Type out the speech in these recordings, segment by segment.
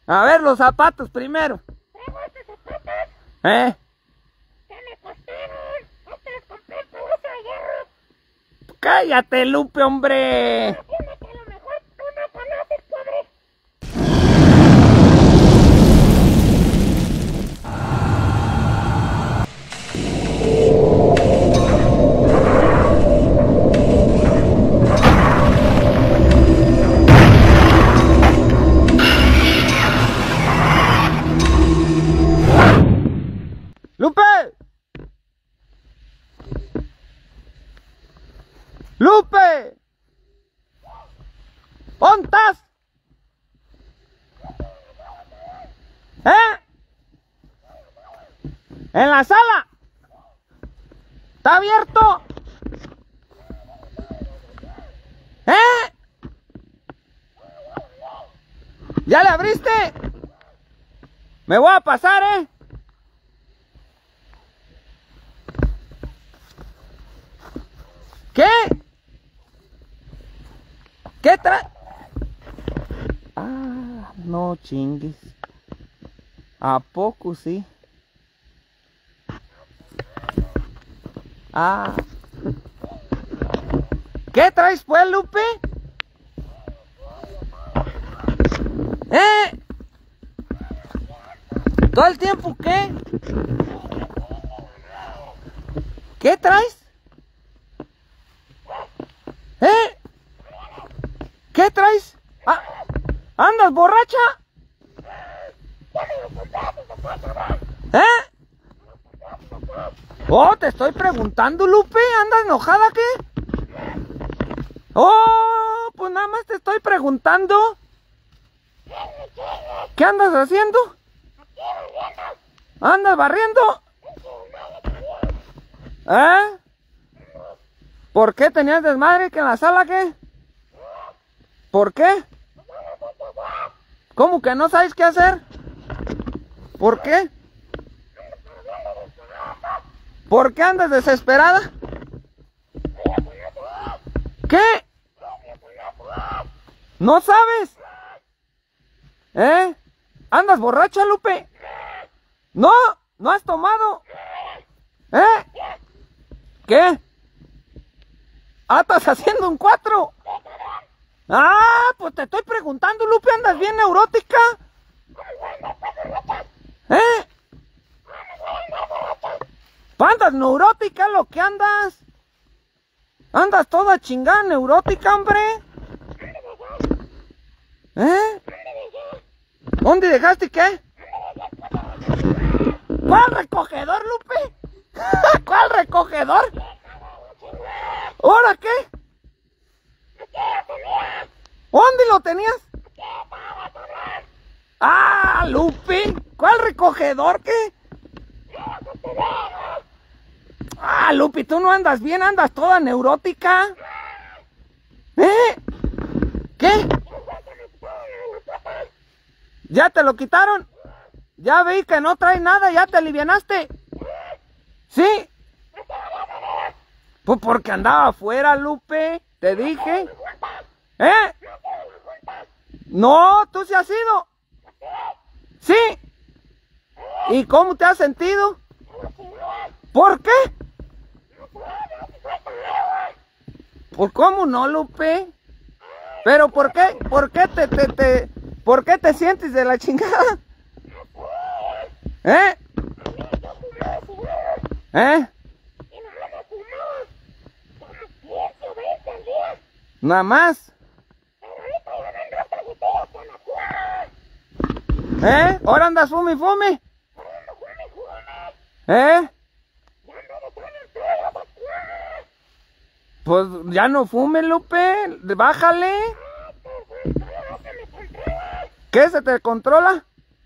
A ver, los zapatos primero. Traigo estos zapatos ¿Eh? que me costaron. No te los compré por uso de hierro. Cállate, Lupe, hombre. Dime que a lo mejor tú no conoces, pobre. ¡Lupe! ¡Lupe! ¿Dónde estás? ¿Eh? ¿En la sala? ¿Está abierto? ¿Eh? ¿Ya le abriste? Me voy a pasar, ¿eh? ¿Qué? ¿Qué trae? Ah, no chingues. ¿A poco sí? Ah. ¿Qué traes pues, Lupe? ¿Eh? ¿Todo el tiempo qué? ¿Qué traes? ¿Eh? ¿Qué traes? Ah, ¿andas borracha? ¿Eh? Oh, te estoy preguntando, Lupe, ¿andas enojada qué? Oh, pues nada más te estoy preguntando. ¿Qué andas haciendo? ¿Andas barriendo? ¿Eh? ¿Por qué tenías desmadre que en la sala qué? ¿Por qué? ¿Cómo que no sabes qué hacer? ¿Por qué? ¿Por qué andas desesperada? ¿Qué? ¿No sabes? ¿Eh? ¿Andas borracha, Lupe? ¿No? ¿No has tomado? ¿Eh? ¿Qué? Ah, ¿estás haciendo un 4? Ah, pues te estoy preguntando, Lupe, ¿andas bien neurótica? ¿Eh? ¿Andas neurótica lo que andas? ¿Andas toda chingada neurótica, hombre? ¿Eh? ¿Dónde dejaste qué? ¿Cuál recogedor, Lupe? ¿Cuál recogedor? ¿Ahora qué? ¿Dónde lo tenías? Ah, Lupe, ¿cuál recogedor qué? Ah, Lupe, tú no andas bien, andas toda neurótica. ¿Eh? ¿Qué? ¿Ya te lo quitaron? Ya vi que no trae nada, ya te alivianaste. ¿Sí? Pues porque andaba afuera, Lupe, te dije. ¿Eh? No, tú sí has ido. ¿Sí? ¿Y cómo te has sentido? ¿Por qué? ¿Por cómo no, Lupe? ¿Pero por qué? ¿Por qué por qué te sientes de la chingada? ¿Eh? ¿Eh? Nada más. ¿Eh? ¿Ahora andas fume y fume? ¿Eh? Pues ya no fume, Lupe. Bájale. ¿Qué se te controla?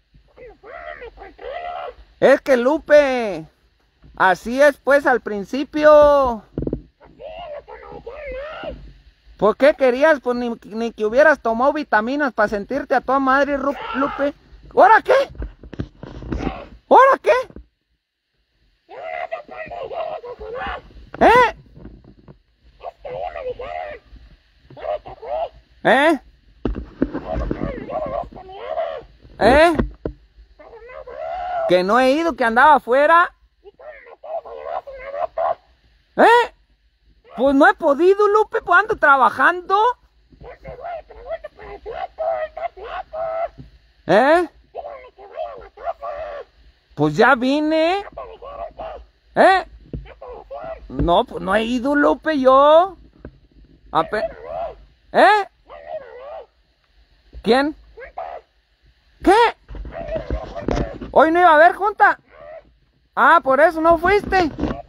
Es que, Lupe, así es pues al principio. ¿Por qué querías? Pues ni que hubieras tomado vitaminas para sentirte a toda madre, Lupe. ¿Ahora qué? ¿Ahora qué? ¿Eh? ¿Eh? ¿Eh? Pero no voy. Que no he ido, que andaba afuera. ¿Y cómo me quieres ayudar si no voy? ¿Eh? Pues no he podido, Lupe, pues ando trabajando. Siempre voy y pregunto por el flaco, está flaco. ¿Eh? Díganme que voy a la casa. Pues ya vine. ¿No te dijeron qué? ¿Eh? ¿No te dijeron? No, pues no he ido, Lupe, yo. Ape- ¿Eh? Ya no iba a ver. ¿Quién? Juntas. ¿Qué? Ya no iba a ver juntas. ¿Hoy no iba a haber junta? Ah, por eso no fuiste.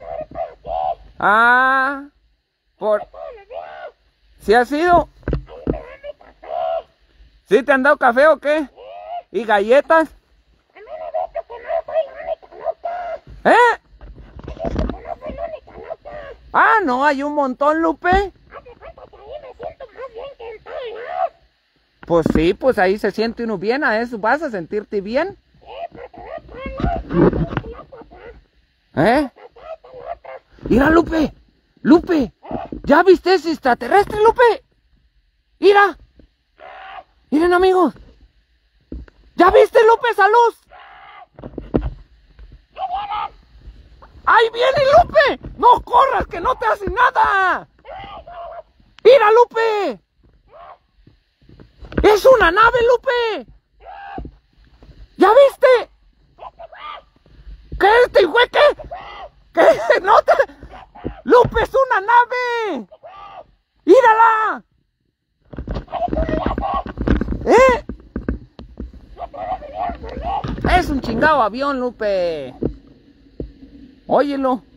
Ah, por... Todos los días. ¿Sí has ido? Ahí me dan mi café. ¿Sí te han dado café o qué? ¿Y galletas? A mí me dijo que no soy la única loca. ¿Eh? Me dijo que no soy la única loca. Ah, no, hay un montón, Lupe. Hace falta que ahí me siento más bien que en todos lados. Pues sí, pues ahí se siente uno bien, a eso vas a sentirte bien. Sí, porque ves todos lados. ¿Eh? Mira, Lupe, Lupe, ¿ya viste ese extraterrestre, Lupe? Mira, miren amigos, ¿ya viste, Lupe, esa luz? ¡Ahí viene, Lupe! ¡No corras, que no te hace nada! ¡Mira, Lupe! ¡Es una nave, Lupe! ¿Ya viste? ¿Qué este güey qué? ¿Qué? ¡No te... ¡Lupe, es una nave! ¡Mírala! ¿Eh? Es un chingado avión, Lupe. Óyelo.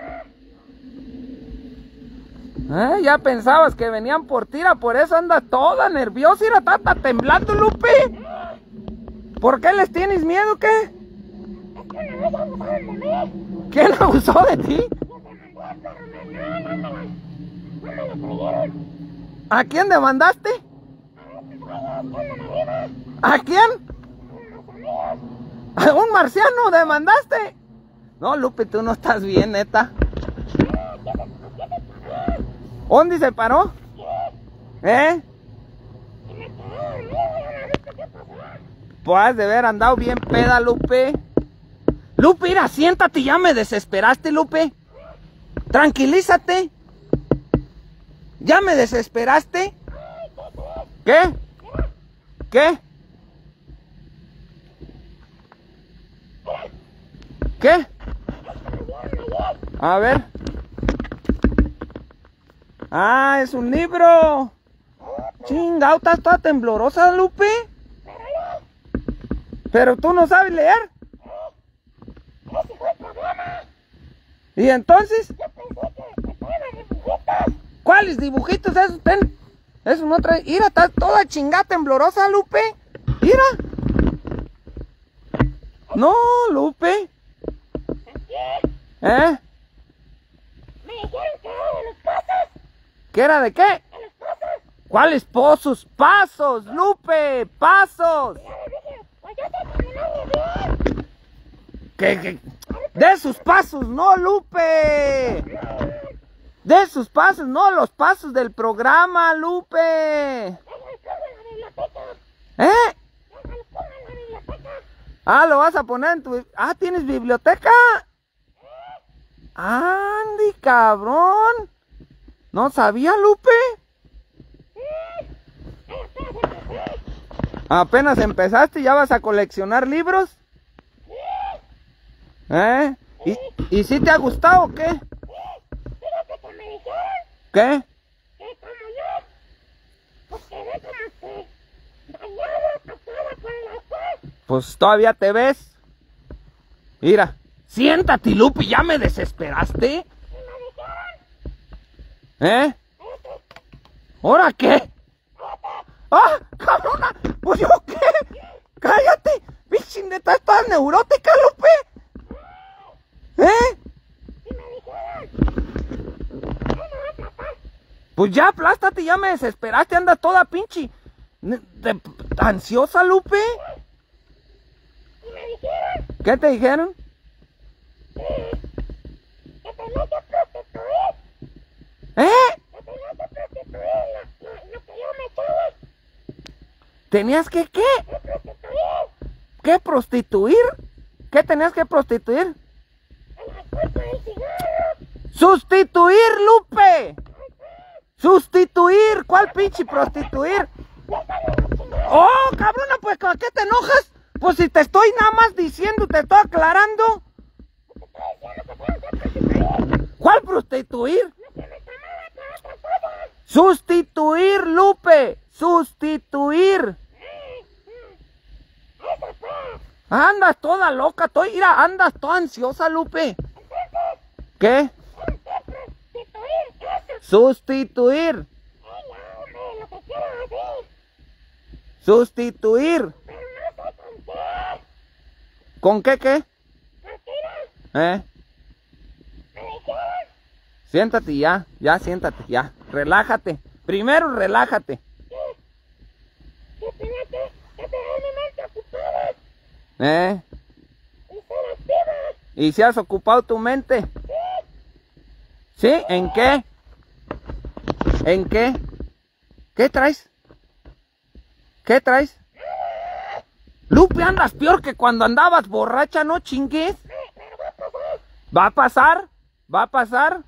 Ya pensabas que venían por tira, por eso anda toda nerviosa, y está temblando, Lupe. ¿Por qué les tienes miedo, qué? ¿Quién abusó de ti? ¿A quién demandaste? ¿A quién? ¿A un marciano demandaste? No, Lupe, tú no estás bien, neta. ¿Dónde se paró? ¿Eh? Pues has de haber andado bien peda, Lupe. Lupe, mira, siéntate, ya me desesperaste, Lupe. Tranquilízate. ¿Ya me desesperaste? ¿Qué? ¿Qué? ¿Qué? A ver. Ah, es un libro. Chingao, estás toda temblorosa, Lupe. Pero tú no sabes leer. ¿Y entonces? ¿Cuáles dibujitos esos? Eso no trae. Mira, está toda chingada temblorosa, Lupe. Mira. No, Lupe. ¿Eh? Me dijeron que era de los pasos. ¿Qué era de qué? De los pasos. ¿Cuáles pozos? ¡Pasos, Lupe! ¡Pasos! Ya le dije, pues yo sé caminar bien. ¿Qué? ¡De sus pasos, no, Lupe! ¡De sus pasos, no! ¡Los pasos del programa, Lupe! Déjalo pongo en la biblioteca. ¿Eh? Déjalo pongo en la biblioteca. Ah, lo vas a poner en tu... Ah, ¿tienes biblioteca? ¡Andy, cabrón! ¿No sabía, Lupe? Apenas empezaste y ya vas a coleccionar libros. ¿Eh? ¿Y si te ha gustado o qué? Fíjate que me dijeron ¿Qué? que como yo, pues quedé como que dañado, tocada con la sed. Pues todavía te ves. Mira, siéntate, Lupe, ya me desesperaste. Y me dijeron, ¿Eh? ¿Ahora qué? ¡Ah, cabrona! ¿Pues yo qué? ¡Cállate! ¡Pinche neta, estás neurótica, Lupe! ¿Eh? y me dijeron, ¿qué me va a tratar? Pues ya aplástate, ya me desesperaste, anda toda pinche ansiosa, Lupe. Y me dijeron ¿Qué te dijeron? que tenía que prostituir. ¿Eh? Que tenía que prostituir lo que yo me echaba. ¿Tenías que qué? Que prostituir. ¿Qué prostituir? ¿Qué tenías que prostituir? ¡Sustituir, Lupe! ¡Sustituir! ¿Cuál pinche prostituir? ¡Oh, cabrona! Pues, ¿con qué te enojas? Pues si te estoy nada más diciendo, te estoy aclarando. ¿Cuál prostituir? ¡Sustituir, Lupe! ¡Sustituir! Andas toda loca, mira, andas toda ansiosa, Lupe. ¿Qué? Sustituir. Sustituir. ¿Con qué qué? Siéntate ya, siéntate, ya. Relájate. Primero relájate. ¿Y si has ocupado tu mente? ¿Sí? ¿En qué? ¿En qué? ¿Qué traes? ¿Qué traes? Lupe, andas peor que cuando andabas borracha, ¿no chingues? ¿Va a pasar? ¿Va a pasar?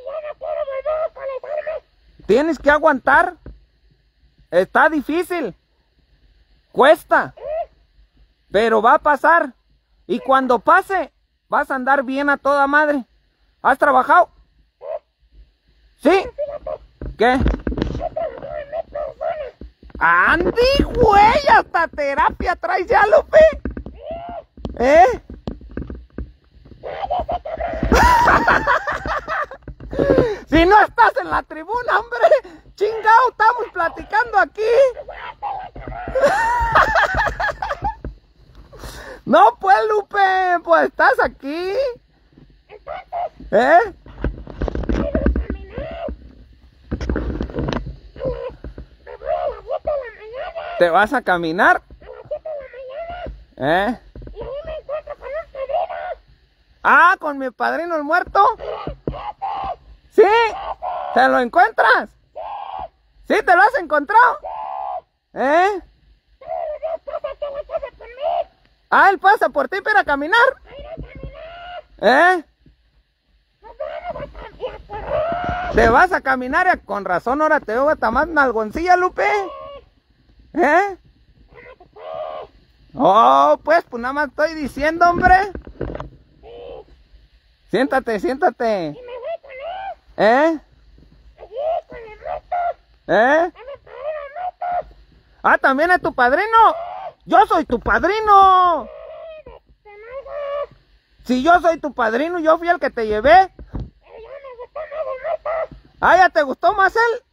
Tienes que aguantar. Está difícil. Cuesta. Pero va a pasar. Y cuando pase, vas a andar bien a toda madre. ¿Has trabajado? ¿Sí? ¿Qué? ¡Andy, güey! Hasta terapia traes ya, Lupe. Si no estás en la tribuna, hombre. Chingao, estamos platicando aquí. No, pues, Lupe, pues estás aquí. ¿Te vas a caminar? Ah, ¿con mi padrino el muerto? ¿Sí? ¿Te lo encuentras? ¿Sí te lo has encontrado? Ah, él pasa por ti para caminar. ¿Te vas a caminar? Con razón, ahora te veo hasta más nalgoncilla, Lupe. Oh, pues nada más estoy diciendo, hombre. Siéntate, siéntate. Ah, ¿también es tu padrino? ¡Yo soy tu padrino! Si yo soy tu padrino, yo fui el que te llevé. Ah, ¿ya te gustó más él?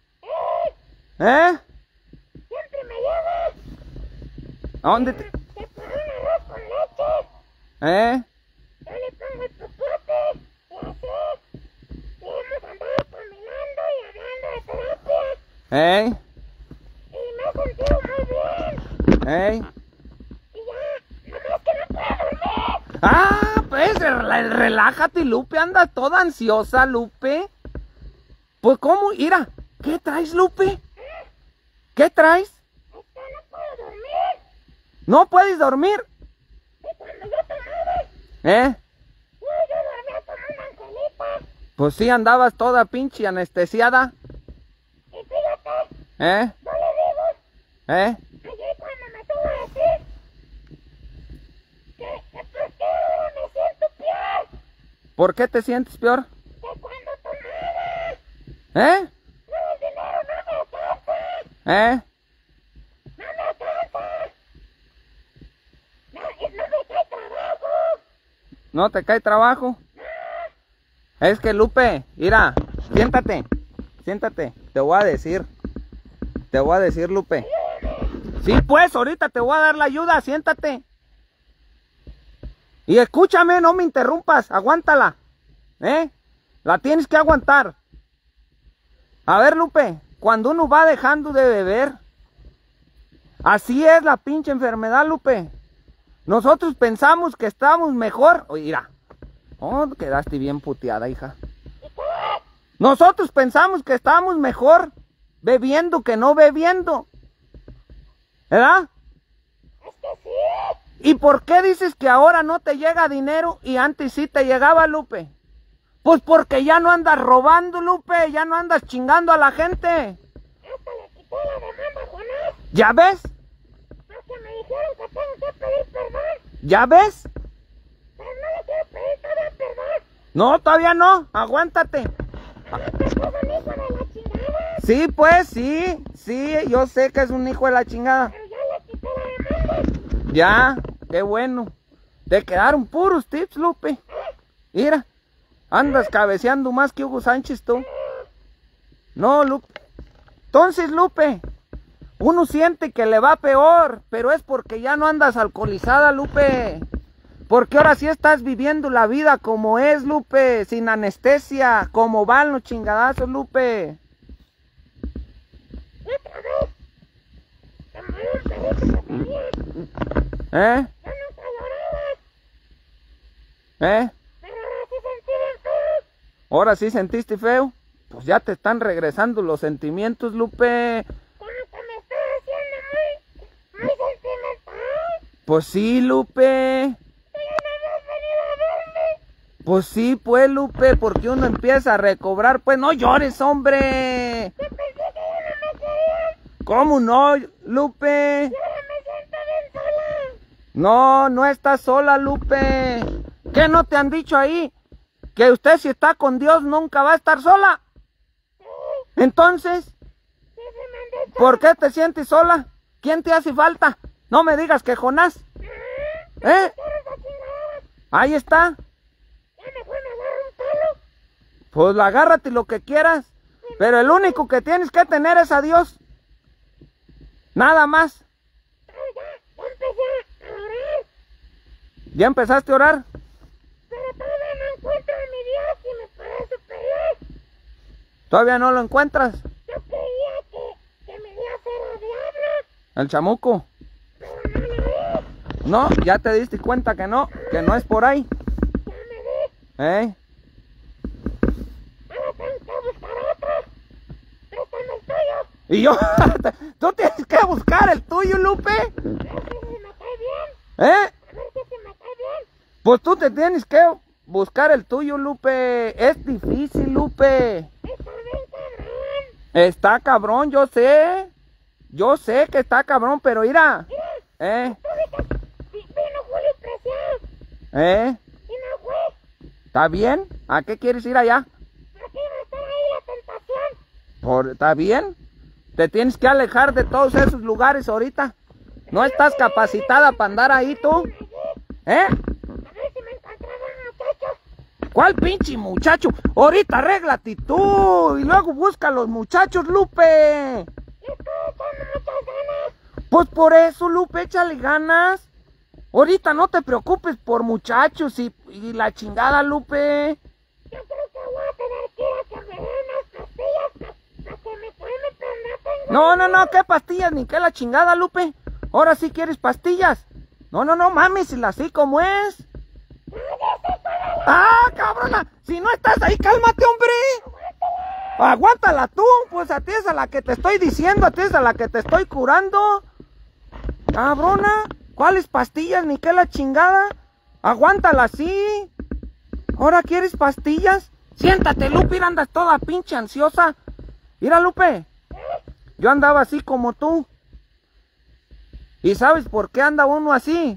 Siempre me llevas. ¿A dónde te...? Te pongo un arroz con leche. Yo le pongo el popote y así. Y hemos andado caminando y hablando de terapia. Y me he sentido muy bien. Y ya, nomás que no puedo dormir. Ah, pues relájate, Lupe, anda toda ansiosa, Lupe. Pues cómo, mira, ¿qué traes, Lupe? ¿Qué traes? Es que no puedo dormir. ¿No puedes dormir? Y cuando yo tomaba, yo dormía como una angelita. Pues sí, andabas toda pinche anestesiada. Y fíjate, yo le digo, ayer cuando me tuvo a decir que por qué me siento peor ¿Por qué te sientes peor? que cuando tomaba. ¿Eh? No, el dinero no me alcanza. ¿Eh? No me alcanza. No me trae trabajo. ¿No te cae trabajo? Es que, Lupe, mira, siéntate, siéntate, te voy a decir, Lupe. Sí, pues, ahorita te voy a dar la ayuda, siéntate. Y escúchame, no me interrumpas, aguántala, la tienes que aguantar. A ver, Lupe, cuando uno va dejando de beber, así es la pinche enfermedad, Lupe. Nosotros pensamos que estamos mejor. Oye, mira, oh, quedaste bien puteada, hija. Nosotros pensamos que estamos mejor bebiendo que no bebiendo, ¿verdad? Es que sí. ¿Y por qué dices que ahora no te llega dinero y antes sí te llegaba, Lupe? Pues porque ya no andas robando, Lupe, ya no andas chingando a la gente. Hasta le quité la demanda, Jonás. ¿Ya ves? Porque me dijeron que tengo que pedir perdón. ¿Ya ves? Pero no le quiero pedir todavía perdón. No, todavía no, aguántate. Porque sos un hijo de la chingada. Sí, pues, sí, yo sé que es un hijo de la chingada. Pero ya le quité la demanda. Ya, qué bueno. Te quedaron puros tips, Lupe. Mira, andas cabeceando más que Hugo Sánchez tú. No, Lupe. Entonces, Lupe, uno siente que le va peor, pero es porque ya no andas alcoholizada, Lupe. Porque ahora sí estás viviendo la vida como es, Lupe, sin anestesia, como van los chingadazos, Lupe. Y otra vez. Se murió un perrito que tenía. ¿Eh? Yo nunca lloraba. ¿Eh? Pero ahora sí sentí bien feo. ¿Ahora sí sentiste feo? Pues ya te están regresando los sentimientos, Lupe. Como que me estás haciendo muy sentimental. Pues sí, Lupe. Pero no habías venido a verme. Pues sí, pues, Lupe, porque uno empieza a recobrar. Pues no llores, hombre. Yo pensé que ya no me querían. ¿Cómo no, Lupe? Y ahora me siento bien sola. No, no estás sola, Lupe. ¿Qué no te han dicho ahí? Que usted si está con Dios nunca va a estar sola. Sí, Entonces, sí, se me han dicho. ¿por qué te sientes sola? ¿Quién te hace falta? No me digas que Jonás. ¿Eh? Eres la chingada. Ahí está. Ya me fue a agarrar un palo. Pues agárrate lo que quieras. Pero el único que tienes que tener es a Dios. Nada más. Pero ya empecé a orar. ¿Ya empezaste a orar? Pero todavía no encuentro a mi Dios y mi Padre Superior. ¿Todavía no lo encuentras? Yo creía que mi Dios era diablo. El chamuco. Pero no lo es. No, ya te diste cuenta que no es por ahí. Ya me vi. ¿Eh? Ahora tengo que buscar otro. Préstame el tuyo. Y yo, tú tienes que buscar el tuyo, Lupe. A ver si me cae bien. ¿Eh? A ver si se me cae bien. Pues tú te tienes que buscar el tuyo, Lupe. Es difícil, Lupe. Está bien cabrón. Está cabrón, yo sé. Yo sé que está cabrón, pero mira. Mira, ¿Eh? tú dices, vino Julio Preciado. ¿Eh? Y no fue. ¿Está bien? ¿A qué quieres ir allá? Aquí va a estar ahí la tentación. ¿Está bien? Te tienes que alejar de todos esos lugares ahorita. No estás capacitada para andar ahí tú. Allí. ¿Eh? A ver si me encontraron muchachos. ¿Cuál pinche muchacho? Ahorita arréglate tú y luego busca a los muchachos, Lupe. Le estoy echando muchas ganas. Pues por eso, Lupe, échale ganas. Ahorita no te preocupes por muchachos y la chingada, Lupe. Yo creo que voy a tener que ir a que me den unas pastillas para que me calme, pero no tengo. No, ¿qué pastillas ni qué la chingada, Lupe? Ahora sí quieres pastillas. No, mames, así como es. ¡Ah, cabrona! Si no estás ahí, cálmate, hombre. Aguántala tú, pues a ti es a la que te estoy diciendo, a ti es a la que te estoy curando. Cabrona, ¿cuáles pastillas ni qué la chingada? Aguántala así. ¿Ahora quieres pastillas? Siéntate, Lupe, mira, andas toda pinche ansiosa. Mira, Lupe, yo andaba así como tú. ¿Y sabes por qué anda uno así?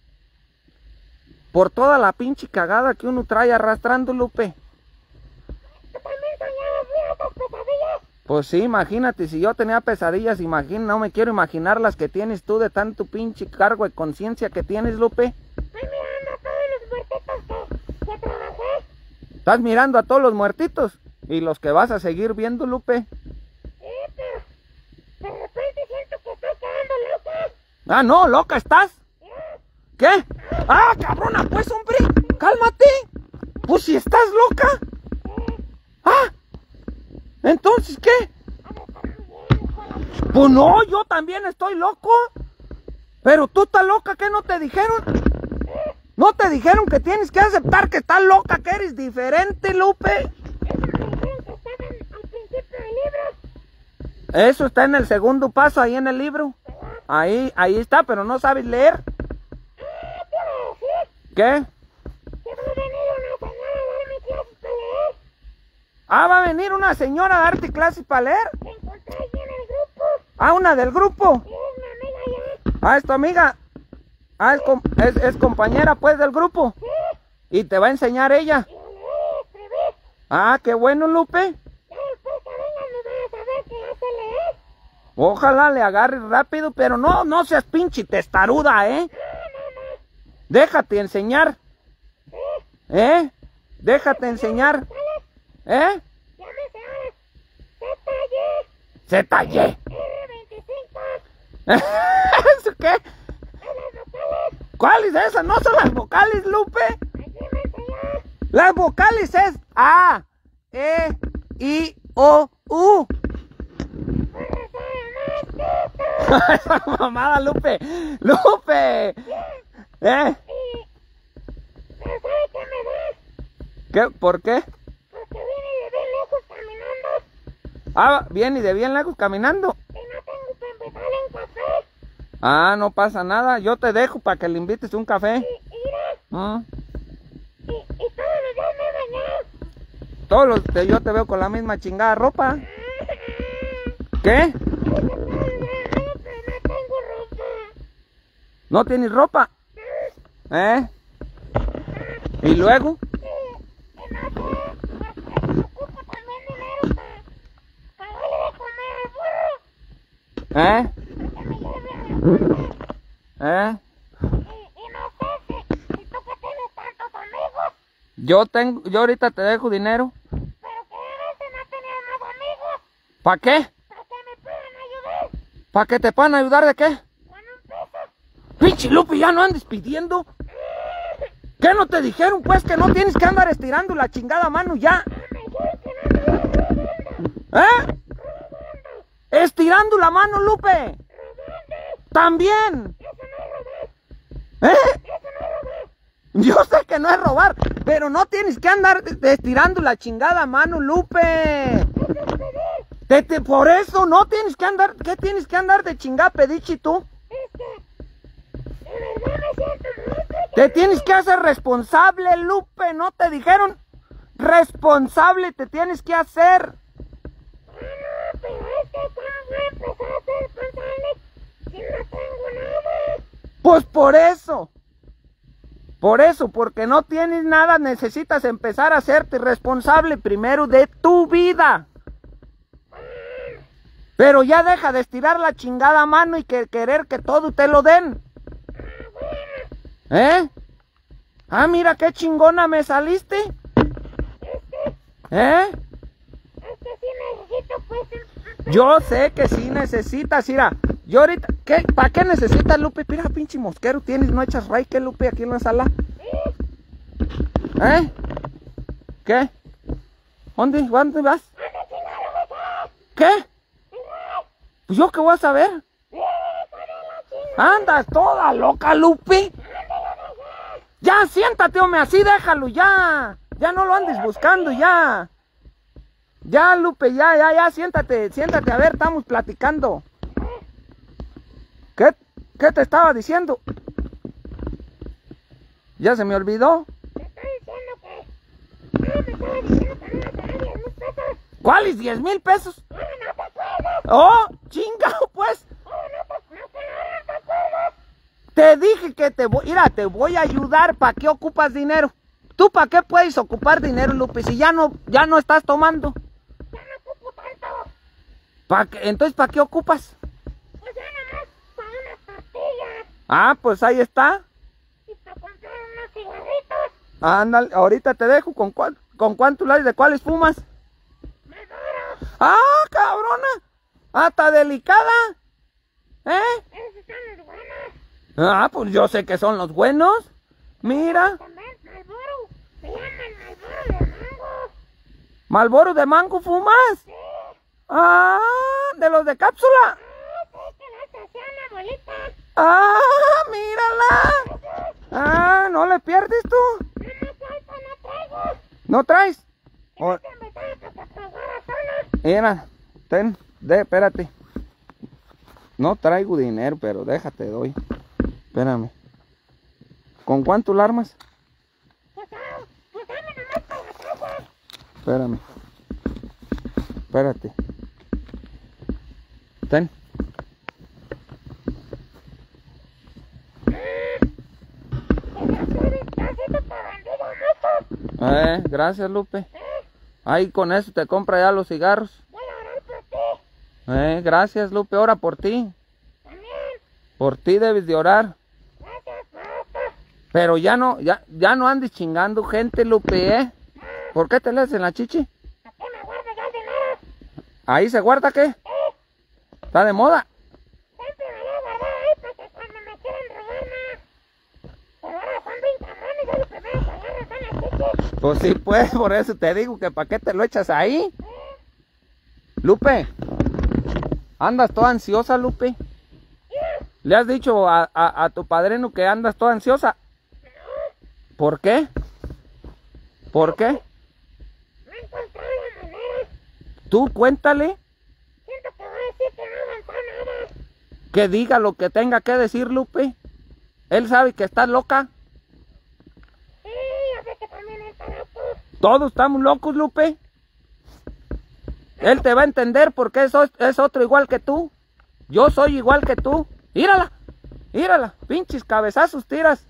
Por toda la pinche cagada que uno trae arrastrando, Lupe. ¿Tú también soñabas esas pesadillas? Pues sí, imagínate, si yo tenía pesadillas, no me quiero imaginar las que tienes tú de tanto pinche cargo de conciencia que tienes, Lupe. Estoy mirando a todos los muertitos que trabajé. Estás mirando a todos los muertitos y los que vas a seguir viendo, Lupe. Sí, pero de repente siento que estoy quedando loca. Ah, no, loca estás. ¿Qué? Ah, cabrona, pues, hombre, cálmate. Pues si estás loca. Ah, entonces, ¿qué? Pues no, yo también estoy loco. Pero tú estás loca, ¿qué no te dijeron? ¿No te dijeron que tienes que aceptar que estás loca, que eres diferente, Lupe? Eso me dijeron que estaban al principio del libro. Eso está en el segundo paso, ahí en el libro. Ahí está, pero no sabes leer. ¿Qué? Que va a venir una señora a darme clases para leer. Ah, ¿va a venir una señora a darte clases para leer? Me encontré ahí en el grupo. Ah, una del grupo. Y es mi amiga ya. Ah, es tu amiga. Ah, es compañera pues del grupo. Sí. Y te va a enseñar ella. Y a leer y escribir. Ah, qué bueno, Lupe. Ya después que vengan me van a saber que ya sé leer. Ojalá le agarres rápido, pero no seas pinche testaruda, ¿eh? Déjate enseñar. Sí. ¿Eh? Déjate enseñar. ¿Eh? Ya me sé. ZY. R25. ¿Eso qué? Son las vocales. ¿Cuáles esas? No son las vocales, Lupe. Allí me enseñó. Las vocales es A, E, I, O, U. Esa mamada, Lupe. Lupe. ¿Eh? ¿Pero sabe qué me da? ¿Qué? ¿Por qué? Porque vine de bien lejos caminando. Ah, bien y de bien lejos caminando. Y no tengo que empezar en café. Ah, no pasa nada. Yo te dejo para que le invites un café. Y mira, ¿Mm? y todos los días me he bañado. Todos los días yo te veo con la misma chingada ropa. ¿Qué? Pero no tengo ropa. ¿No tienes ropa? ¿Eh? ¿Y luego? Y no sé, porque ocupo también dinero para darle de comer al burro. ¿Eh? Que me lleve a la escuela. ¿Eh? Y no sé si tú que tienes tantos amigos, Yo ahorita te dejo dinero. pero que debes de no tener más amigos ¿Para qué? para que me puedan ayudar ¿Para que te puedan ayudar de qué? con un peso. Pinche Lupe, ya no andes pidiendo. ¿Qué no te dijeron pues que no tienes que andar estirando la chingada mano ya? ¿Eh? Estirando la mano, Lupe. También. ¿Eh? Yo sé que no es robar, pero no tienes que andar estirando la chingada mano, Lupe. Por eso no tienes que andar, ¿qué tienes que andar de chingada pedichi tú? Te tienes que hacer responsable, Lupe, ¿no te dijeron? Responsable te tienes que hacer. Pero es que ¿cómo voy a empezar a ser responsable si no tengo nada? Pues por eso, porque no tienes nada, necesitas empezar a hacerte responsable primero de tu vida. Pero ya deja de estirar la chingada mano y querer que todo te lo den. ¿Eh? Ah, mira qué chingona me saliste. ¿Eh? Es que sí necesito pues... Yo sé que sí necesitas, mira. Yo ahorita, ¿para qué necesitas, Lupe? Mira, pinche mosquero tienes, no echas raíz, Lupe, aquí en la sala. ¿Eh? ¿Qué? ¿Dónde vas? ¿Qué? Pues yo qué voy a saber. Andas toda loca, Lupe. Ya, siéntate, hombre, así déjalo, ya. Ya no lo andes buscando, ya. Ya, Lupe, ya, siéntate, a ver, estamos platicando. ¿Qué te estaba diciendo? ¿Ya se me olvidó? Te estoy diciendo que... me estaba diciendo que no me pagan 10,000 pesos. ¿Cuáles 10,000 pesos? No te acuerdas. Oh, chingado, pues. No te acuerdas. Te dije que te voy a ayudar. ¿Para qué ocupas dinero? ¿Tú para qué puedes ocupar dinero, Lupe? Si ya no estás tomando. Ya no ocupo tanto. Entonces, ¿para qué ocupas? Pues ya nomás para unas pastillas. Ah, pues ahí está. Y para comprar unos cigarritos. Ándale, ahorita te dejo. ¿Con cuánto lares de cuáles fumas? Mejor. ¡Ah, cabrona! ¡Hasta delicada! ¿Eh? Esas son las buenas. Ah, pues yo sé que son los buenos. Mira. También Marlboro. Se llaman Marlboro de mango. ¿Malboro de mango fumas? Sí. Ah, de los de cápsula. Sí, que las hacían abuelitas. Ah, mírala. Ah, ¿no le pierdes tú? No traigo. ¿No traes? Tienes que empezar a trabajar sola. Mira, espérate. No traigo dinero, pero déjate doy. Espérame. ¿Con cuánto la armas? Pues dame nomás para la casa. Espérame. Espérate. Ten. Gracias, Lupe. Ahí con eso te compra ya los cigarros. Voy a orar por ti. Gracias, Lupe. Ora por ti. También. Por ti debes de orar. Gracias, papá. Pero ya no andes chingando gente, Lupe, ¿eh? ¿Por qué te lees en la chichi? ¿A qué me guardo ya el dinero? ¿Ahí se guarda qué? ¿Está de moda? Siempre me voy a guardar ahí porque cuando me quieran robar más. Pero ahora son 20 monedas y lo primero que agarro son las chichis. Pues sí, pues, por eso te digo que ¿para qué te lo echas ahí? Lupe, ¿andas toda ansiosa, Lupe? ¿Le has dicho a tu padrino que andas toda ansiosa? ¿Por qué? ¿Por qué? No he encontrado la manera. Tú cuéntale, Siento que voy a decir que no aguantó nada. que diga lo que tenga que decir, Lupe. Él sabe que estás loca. Sí, yo sé que también está loco. Todos estamos locos, Lupe. Él te va a entender porque es otro igual que tú. Yo soy igual que tú. Mírala, pinches cabezazos tiras.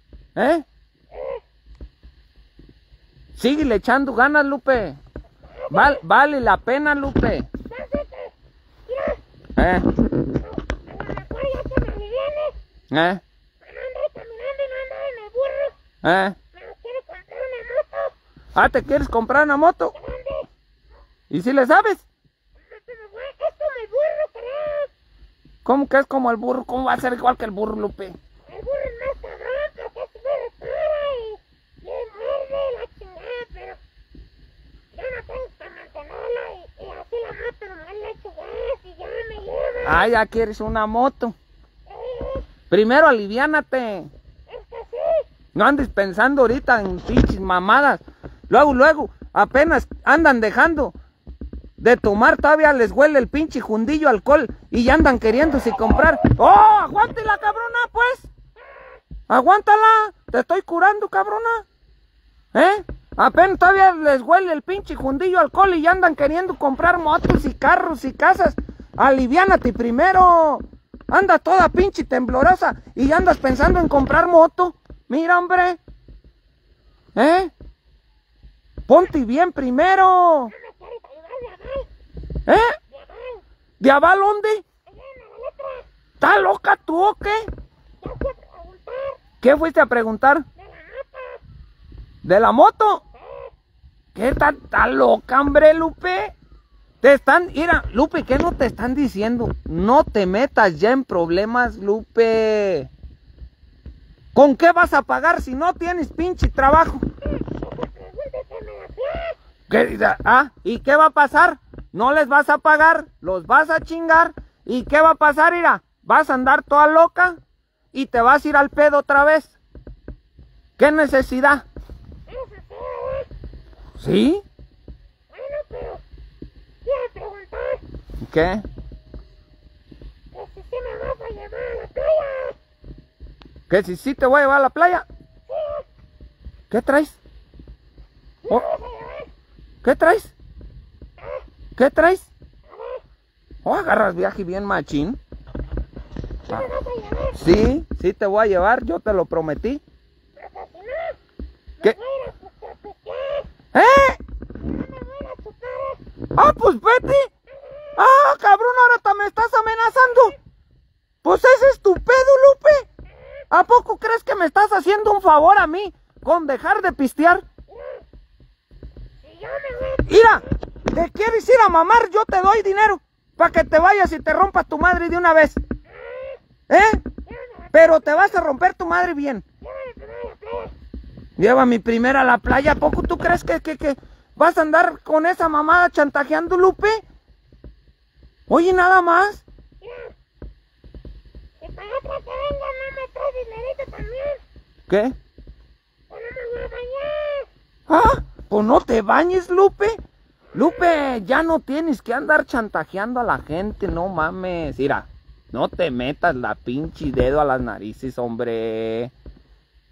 Síguele echando ganas, Lupe. Vale la pena, Lupe. Ya sé que, mira, a lo mejor ya se me viene. No ando caminando y no ando en el burro. Pero quiero comprar una moto. ¿Te quieres comprar una moto? Grande. ¿Y si le sabes? Es como el burro, creo. ¿Cómo que es como el burro? ¿Cómo va a ser igual que el burro, Lupe? El burro es más cabrón porque es burro para y muerde la chingada, pero ya no tengo que mantenerla y así la moto nomás le echo gas y ya me lleva. Ya quieres una moto. Primero aliviánate. Es que sí. No andes pensando ahorita en pinches mamadas. Luego, apenas andan dejando de tomar, todavía les huele el pinche jundillo alcohol y ya andan queriéndose comprar. ¡Oh, aguántela, cabrona, pues! ¡Aguántala! Te estoy curando, cabrona. Apenas todavía les huele el pinche jundillo alcohol y ya andan queriendo comprar motos y carros y casas. Aliviánate primero. Andas toda pinche temblorosa y ya andas pensando en comprar moto. Mira, hombre. Ponte bien primero. ¿De aval dónde? ¿Estás loca tú o qué? ¿Qué fuiste a preguntar? ¿De la moto? ¿Qué está loca, hombre, Lupe? Mira, Lupe, ¿qué no te están diciendo? No te metas ya en problemas, Lupe. ¿Con qué vas a pagar si no tienes pinche trabajo? ¿Y qué va a pasar? No les vas a pagar, los vas a chingar. ¿Y qué va a pasar, Ira? Vas a andar toda loca y te vas a ir al pedo otra vez. ¿Qué necesidad? ¿Sí? Bueno, pero quiero preguntar ¿Qué? que si sí me vas a llevar a la playa. ¿Que si sí te voy a llevar a la playa? ¿Qué traes? Oh, ¿qué traes? ¿Qué traes? Agarras viaje bien machín. Sí te voy a llevar, yo te lo prometí. ¿Qué? Pues vete. Cabrón, ahora me estás amenazando. Pues ese es tu pedo, Lupe. ¿A poco crees que me estás haciendo un favor a mí con dejar de pistear? Mira, ¿te quieres ir a mamar? Yo te doy dinero para que te vayas y te rompas tu madre de una vez. Pero te vas a romper tu madre bien. Llévame primero a la playa. ¿A poco tú crees que vas a andar con esa mamada chantajeando, Lupe? Oye, nada más. Y para otra que venga, no me traes dinerito también. ¿Qué? Pues no me voy a bañar. Pues no te bañes, Lupe. Lupe, ya no tienes que andar chantajeando a la gente, no mames. Mira, no te metas la pinche dedo a las narices, hombre.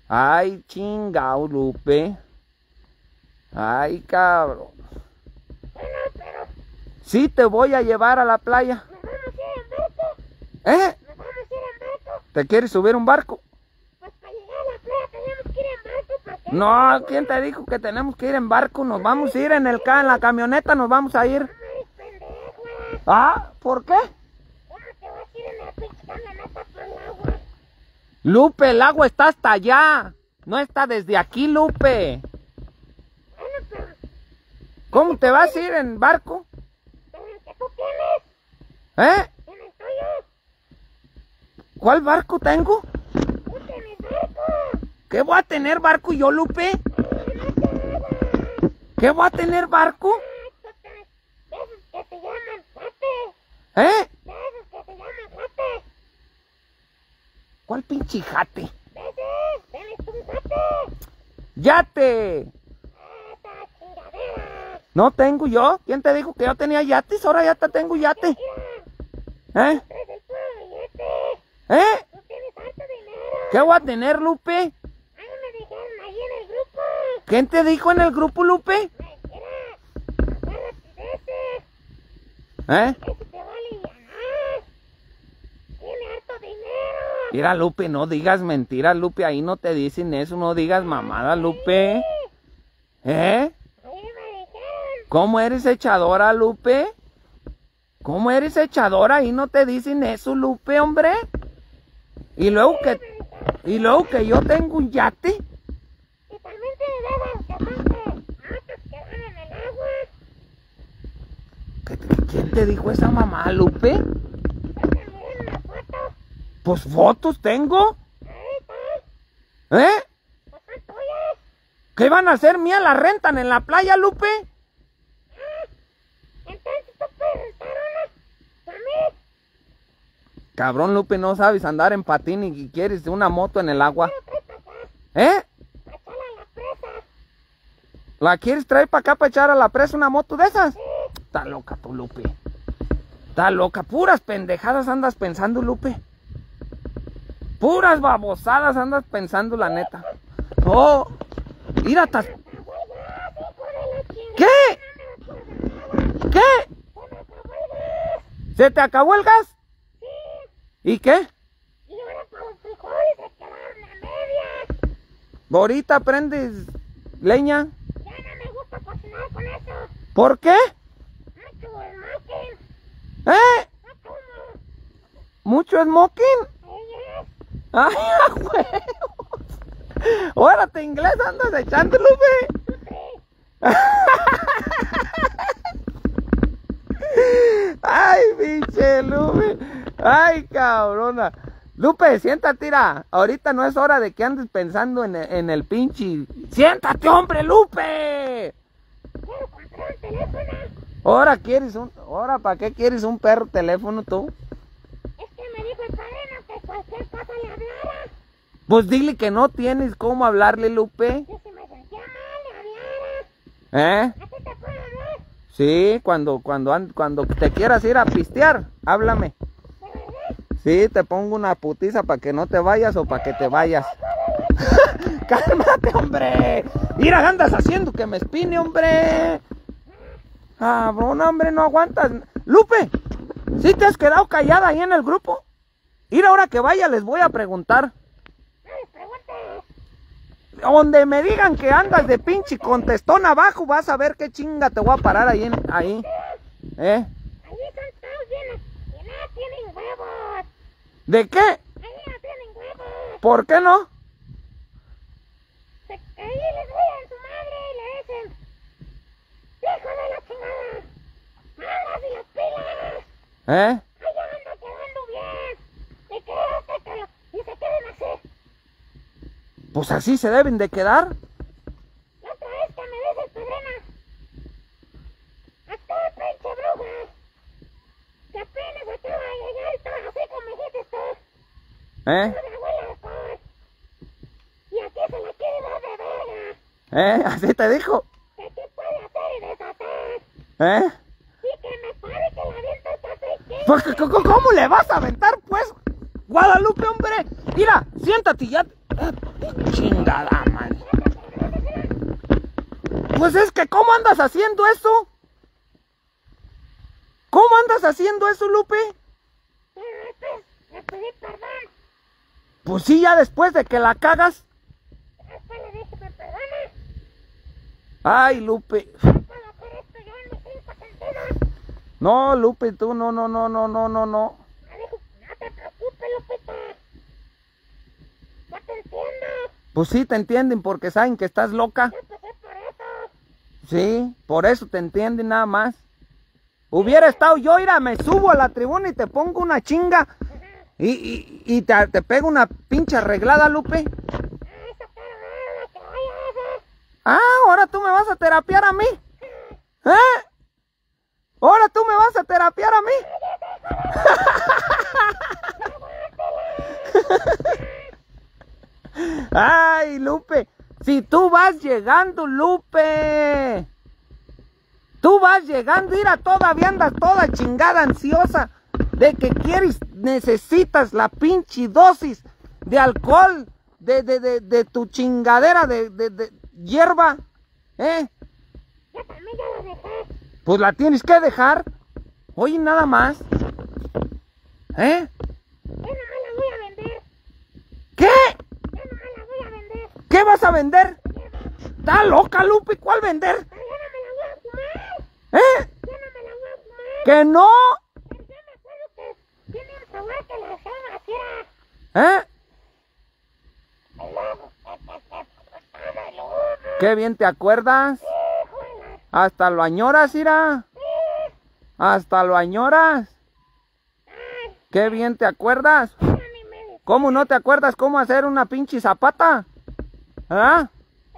Ay, chingao, Lupe. Ay, cabrón. Bueno, pero Sí te voy a llevar a la playa. nos vamos a ir en barco. ¿Eh? Nos vamos a ir en barco. ¿Te quieres subir un barco? Pues para llegar a la playa tenemos que ir en barco. ¿Para qué? No, ¿quién te dijo que tenemos que ir en barco? Nos vamos a ir en la camioneta, nos vamos a ir. No eres pendejo. Ah, ¿por qué? ¿Cómo te vas a ir en la pinche camioneta por el agua? Lupe, el agua está hasta allá. No está desde aquí, Lupe. Bueno, pero ¿Cómo te vas a ir en barco? el que tú tienes, ¿Eh? en el tuyo, ¿Cuál barco tengo? tú tienes barco. ¿Qué voy a tener barco yo, Lupe? No te hagas. ¿Qué voy a tener barco? De esos que te llaman jate. ¿Eh? De esos que te llaman jate. ¿Cuál pinche jate? De esos, tienes un jate. ¡Yate! Esa chingadera. ¿No tengo yo? ¿Quién te dijo que yo tenía yates? Ahora ya te tengo yate. Mira, ¿Eh? traes el puro billete. ¿Eh? Tú tienes harto dinero. ¿Qué voy a tener, Lupe? Ahí me dijeron ahí en el grupo. ¿Quién te dijo en el grupo, Lupe? Mira, agárrate de ese. ¿Eh? Ese te va a alivianar. Tiene harto dinero. Mira, Lupe, no digas mentiras, Lupe. Ahí no te dicen eso, no digas mamada, Lupe. ¿Eh? Ahí me dijeron. ¿Cómo eres echadora, Lupe? ¿Cómo eres echadora? Ahí no te dicen eso, Lupe, hombre. Y luego que yo tengo un yate. Y también te daban que son motos que van en el agua. ¿Quién te dijo esa mamá, Lupe? Yo te miré en una foto. Pues fotos tengo. Ahí está. ¿Eh? Pues son tuyas. ¿Qué van a hacer mía? ¿La rentan en la playa, Lupe? Entonces tú puedes rentar una para mí. Cabrón, Lupe, no sabes andar en patín y quieres una moto en el agua. Pero trae para acá. ¿Eh? Para echarla a la presa. ¿La quieres traer para acá para echar a la presa una moto de esas? Está loca tú, Lupe. Está loca. Puras pendejadas andas pensando, Lupe. Puras babosadas andas pensando, la neta. Oh, mira, ¿qué? ¿Qué? ¿Se te acabó el gas? ¿Y qué? Y ahora para los frijoles se quedaron a medias. Ahorita prendes leña. Ya no me gusta cocinar con eso. ¿Por qué? Mucho smoking. ¿Eh? No como. ¿Mucho smoking? Ellas. ¡Ay, a huevos! Órate, inglés andas echando, Lupe. Ay, pinche Lupe. Ay, cabrona. Lupe, siéntate, tira. Ahorita no es hora de que andes pensando en el pinche. ¡Siéntate, hombre, Lupe! Quiero comprar un teléfono. Ahora, ¿para qué quieres un perro teléfono tú? Es que me dijo el padrino que cualquier cosa le hablara. Pues dile que no tienes cómo hablarle, Lupe. Y si me sentía mal, le hablara. ¿Eh? ¿A ti te puedo hablar? Sí, cuando te quieras ir a pistear, háblame. ¿De verdad? Sí, te pongo una putiza para que no te vayas o para que te vayas. ¡Cálmate, hombre! Mira, andas haciendo que me espine, hombre. Cabrón, hombre, no aguantas. Lupe, ¿sí te has quedado callada ahí en el grupo? Mira, ahora que vaya les voy a preguntar. No les preguntes. Donde me digan que andas de pinche contestón abajo, vas a ver qué chinga te voy a parar ahí. Ahí. ¿Eh? Allí son todos llenos. Y no tienen huevos. ¿De qué? Allí no tienen huevos. ¿Por qué no? Ahí les voy a su madre y le dicen: ¡hijo de la chingada! ¡Hágase las pilas! ¿Eh? ¡Allá anda quedando bien! ¡Y créate y se queden así! Pues así se deben de quedar. La otra vez que me ves el padrino, hasta pinche bruja, que apenas acaba de llegar y estás así como dijiste tú. ¿Eh? Una abuela de paz. Y aquí se la quiere dar de verga. ¿Eh? ¿Así te dijo? Que aquí puede hacer y deshacer. ¿Eh? Y que me pare que la avienta el patriquín. Pues, ¿cómo le vas a aventar, pues? Guadalupe, hombre. Mira, siéntate ya. Chingada, man. Pues es que, ¿cómo andas haciendo eso? ¿Cómo andas haciendo eso, Lupe? Le pedí perdón. Pues sí, ya después de que la cagas. Después le dije, me perdone. Ay, Lupe. No puedo hacer esto yo en mis 5 sentidos. No, Lupe, tú no. Me dijo, no te preocupes, Lupita. Ya te entiendo. Pues sí, te entienden porque saben que estás loca. Yo empecé por eso. Sí, por eso te entienden nada más. Hubiera estado yo, mira, me subo a la tribuna y te pongo una chinga. Y te pego una pinche arreglada, Lupe. Eso quiero ver, que vaya eso. Ah, ahora tú me vas a terapiar a mí. ¿Eh? Ahora tú me vas a terapiar a mí. Ay, Lupe. Si tú vas llegando, Lupe. Tú vas llegando, mira, todavía andas toda chingada, ansiosa. De que quieres, necesitas la pinche dosis de alcohol. De tu chingadera de hierba. ¿Eh? Yo también ya lo dejé. Pues la tienes que dejar. Oye, nada más. ¿Eh? Yo nomás la voy a vender. ¿Qué? Yo nomás la voy a vender. ¿Qué vas a vender? ¿Está loca, Lupe? ¿Cuál vender? Pero yo no me la voy a fumar. ¿Eh? Yo no me la voy a fumar. ¡Que no! Pero yo me acuerdo que tiene un sabor que la hacían así. ¿Eh? El lobo. Qué bien te acuerdas. Hasta lo añoras, Ira. Hasta lo añoras. Qué bien te acuerdas. ¿Cómo no te acuerdas cómo hacer una pinche zapata? ¿Ah?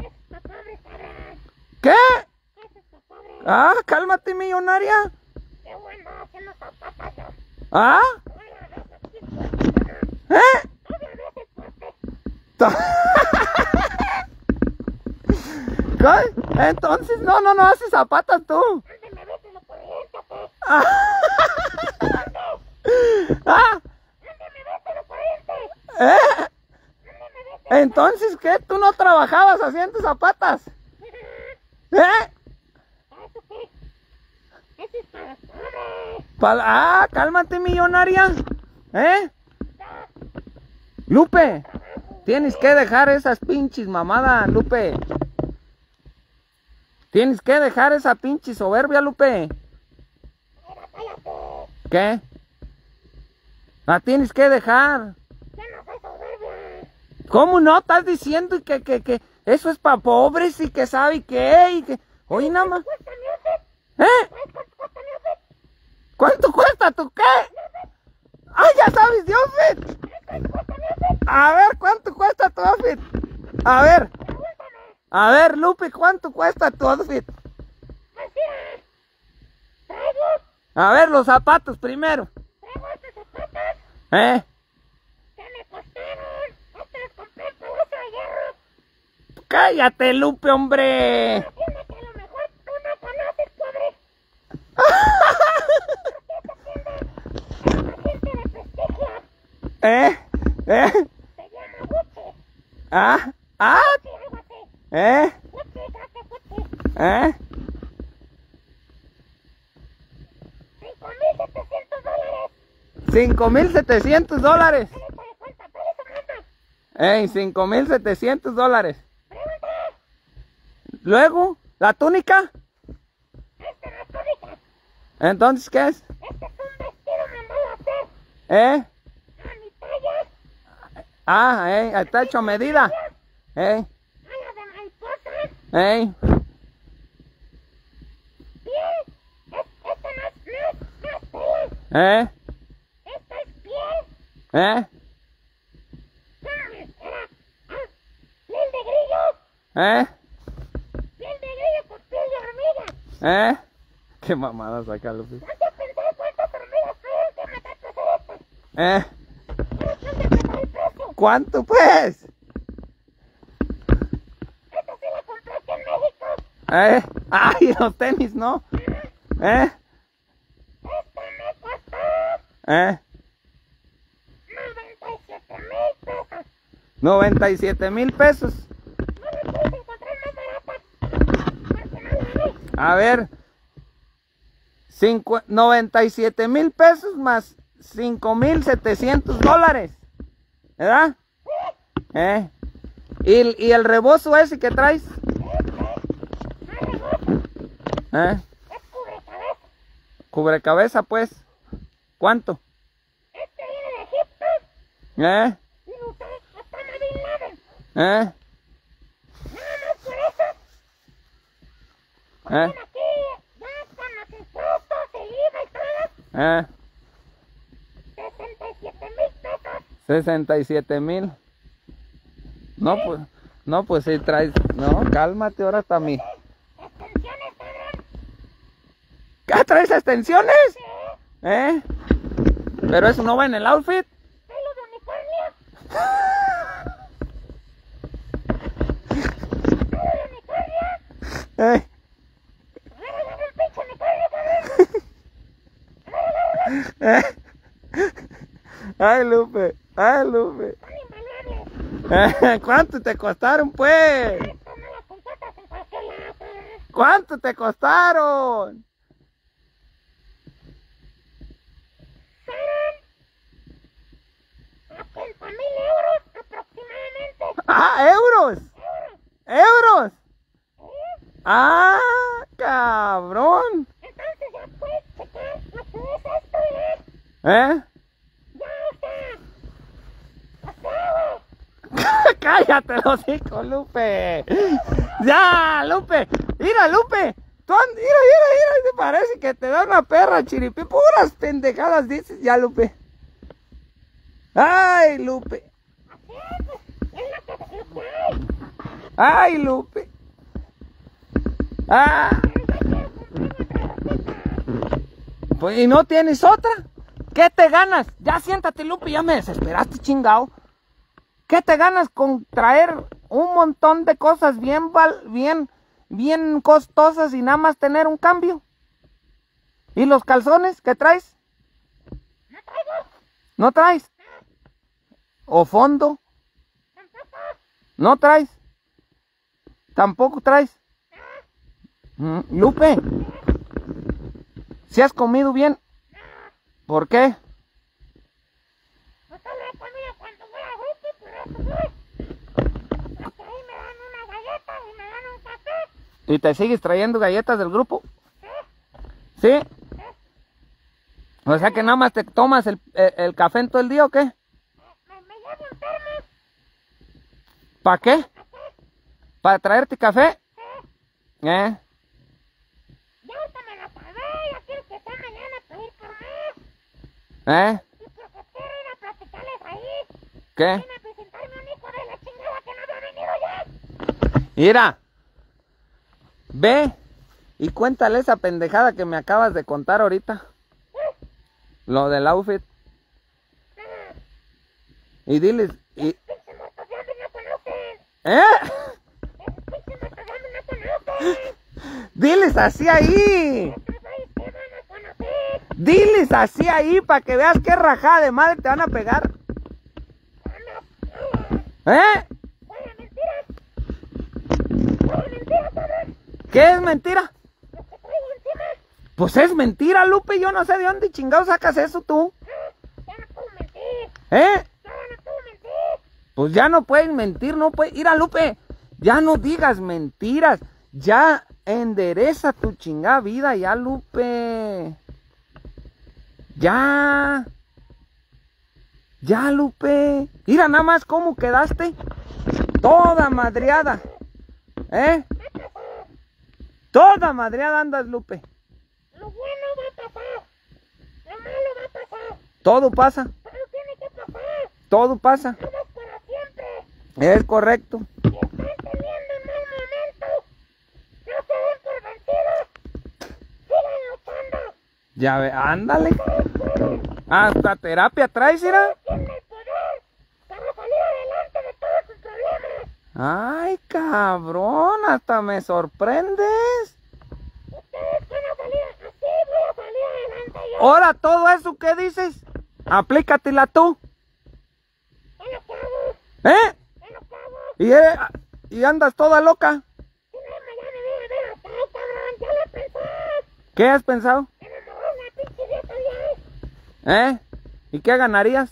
¿Qué? Ah, cálmate, millonaria. Qué bueno haciendo zapatas yo. ¿Ah? ¿Eh? ¿Qué? Entonces, no haces zapatas tú. Ándeme, vételo por dentro, pues. Ah. Ah. Ándeme, vételo por dentro. ¿Eh? Ándeme, vételo. Entonces, ¿qué? ¿Tú no trabajabas haciendo zapatas? ¿Eh? ¿Eso qué? Eso es para los pobres. Ah, cálmate, millonaria. ¿Eh? Lupe, tienes que dejar esas pinches mamadas, Lupe. Tienes que dejar esa pinche soberbia, Lupe. ¿Qué? La tienes que dejar. Yo no soy soberbia. ¿Cómo no? Estás diciendo que eso es para pobres y que sabe qué y que... Oye, nada más. ¿Cuesta mi outfit? ¿Eh? ¿Cuánto cuesta mi outfit? ¿Cuánto cuesta tu qué? ¡Ah, ya sabes de outfit! A ver, ¿cuánto cuesta tu outfit? A ver. A ver, Lupe, ¿cuánto cuesta tu outfit? Así es. Traigo A ver, los zapatos primero. estos zapatos ¿Eh? que me costaron. Estos los compré en Palacio de Hierro. Cállate, Lupe, hombre. Tienda que a lo mejor tú no conoces, pobre. Esta tienda es una gente de prestigio. ¿Eh? Se llama Gucci. ¿Ah? Gucci, algo así. Gucci, creo que es Gucci. 5,700 dólares. $5,700. ¿Qué le cuenta? Por eso manda. $5,700. Pregunta. Luego, ¿la túnica? Esta no es túnica. Entonces, ¿qué es? Este es un vestido mandado a hacer ¿Eh? a mi talla. Ah, está hecho a medida. Alas de mariposa. Piel. Piel. Esta no es piel. Esta es piel. Piel de grillo. Piel de grillo con piel de hormiga. Qué mamada saca, Lupe. ¿Cuánto pensé cuántas hormigas tuvieron que matar para hacer esto? Pero ¿dónde está el precio? ¿Cuánto, pues? Esta sí la compré aquí en México. Ay, los tenis, ¿no? Esta me costó 97,000 pesos. 97,000 pesos. No me puedes encontrar más barata. Porque no la hay. A ver, 97,000 pesos más 5,700 dólares. ¿Verdad? ¿Y el rebozo ese que traes? Es cubrecabeza. Cubrecabeza, pues. ¿Cuánto? Este viene de Egipto. Y lo usó Osama Bin Laden. Nada más por eso. Ponen aquí, ya con los impuestos, el IVA y todo. 67,000 pesos. 67,000. No, pues si traes. No, cálmate, ahora está mi. Extensiones, cabrón. ¿Qué traes extensiones? Sí. Pero eso no va en el outfit. Pelo de unicornio. Pelo de unicornio. Agarra un pinche unicornio, cabrón. Ay, Lupe. Son invaluables. ¿Cuánto te costaron, pues? Esto no las encuentras en cualquier lado, cabrón. ¿Cuánto te costaron? Serán a 30,000 euros aproximadamente. ¡Ah, euros! ¡Euros! ¡Ah, cabrón! Entonces ya puedes checar lo que es esto, Ya está. ¡Cállate los hijos, Lupe! ¡Ya, Lupe! ¡Mira, Lupe! Mira, te parece que te da una perra, chiripi. Puras pendejadas dices ya, Lupe. ¡Ay, Lupe! Es lo que hay. ¡Ay, Lupe! ¡Ah! Pues, ¿y no tienes otra? ¿Qué te ganas? Ya siéntate, Lupe, ya me desesperaste, chingao. ¿Qué te ganas con traer un montón de cosas bien costosas y nada más tener un cambio? ¿Y los calzones que traes? No traigo. ¿No traes? ¿O fondo? Tampoco. ¿No traes? ¿Tampoco traes? Lupe, ¿si has comido bien? ¿Por qué? No solo he comido cuando voy a grupo, por eso voy. Porque ahí me dan una galleta y me dan un café. ¿Y te sigues trayendo galletas del grupo? ¿Sí? O sea que nada más te tomas el café en todo el día, ¿o qué? Me llevo un termo. ¿Para qué? ¿Para traerte café? Ya ahorita me la pagué, ya quiero que sea mañana para ir por más. Y porque quiero ir a platicarles ahí. ¿Qué? Viene a presentarme un hijo de la chingada que no había venido ya. Mira, ve y cuéntale esa pendejada que me acabas de contar ahorita. Lo del outfit. Y diles, Pinche muertos de hambre no conocen. Pinche muertos de hambre no conocen. diles así ahí. Estos güeyes que van a conocer. Diles así ahí para que veas qué rajada de madre te van a pegar. Fuera mentiras. Fuera mentiras, cabrón. ¿Qué es mentira? Lo que traigo encima. Pues es mentira, Lupe. Yo no sé de dónde chingado sacas eso tú. Ya no puedo mentir. ¿Eh? Ya no puedo mentir. Pues ya no puedes mentir, no puedes. Mira, Lupe, ya no digas mentiras. Ya endereza tu chingada vida, ya, Lupe. Ya. Ya, Lupe. Mira nada más cómo quedaste. Toda madreada. Toda madreada andas, Lupe. Lo bueno va a pasar. Lo malo va a pasar. Todo pasa. Todo tiene que pasar. Todo pasa. Todo es para siempre. Es correcto. Si están teniendo un mal momento, no se den por vencidos. Sigan luchando. Ya ve, ándale. Hasta terapia traes, ¿ira? Tienen el poder para salir adelante de todos sus problemas. Ay, cabrón, hasta me sorprendes. Ustedes van a salir así, voy a salir adelante yo. Ahora todo eso que dices, aplícatela tú. Es lo que hago. Y andas toda loca. ¿Qué has pensado? ¿Eh? ¿Y qué ganarías?